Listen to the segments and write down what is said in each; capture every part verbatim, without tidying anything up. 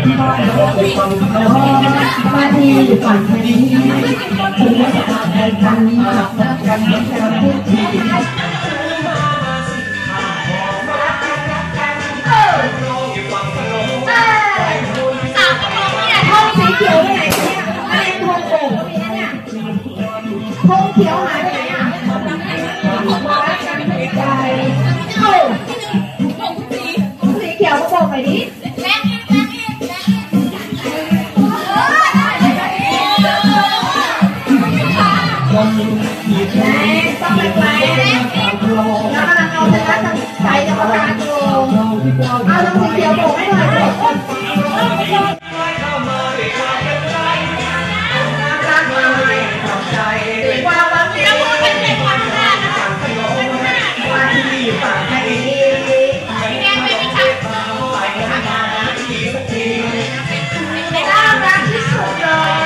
ที่บ้านเราไปฟังเราบ้านที่ฝั่งนี้ถึงจะทำกันกันกันกันทุกทีสีเขียวไปไหนเนี่ยไม่เห็นธงโบกก็มีนะเนี่ยธงเขียวหายไปไหนอ่ะมาแล้วกันใจเอ้าสีเขียวก็บอกไปดิต้องไปไกลแล้วกำลังเอาชนะใจจะประกาศอยู่เอาธงสีเขียวโบกให้หน่อยความหวังดีเป็นเด็กความหน้านะคะวันที่ฝากให้ดีแกไม่มีทางน่ารักที่สุดเลย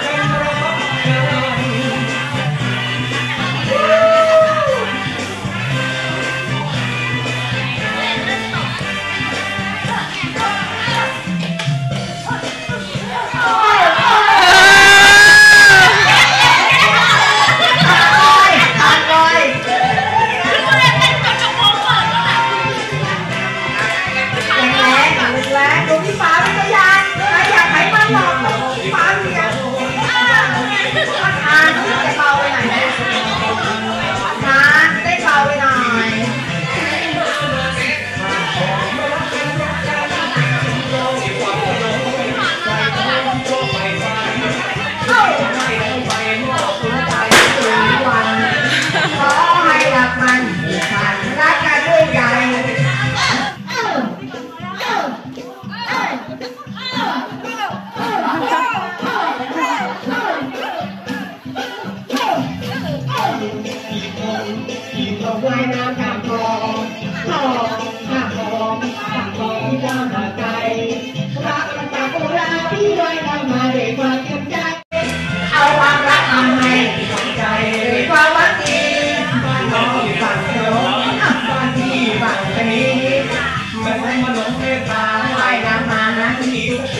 ว่ายน้ำข้ามคลองคลองข้ามคลองข้ามคลองที่กว้างไกลรักมันจากโบราณที่ว่ายน้ำมาด้วยความเต็มใจเอาความรักทำให้ตั้งใจด้วยความหวังดีบ้านน้องฝั่งโน้นบ้านที่ฝั่งนี้มันไม่มาหลงเมตตาว่ายน้ำมาที่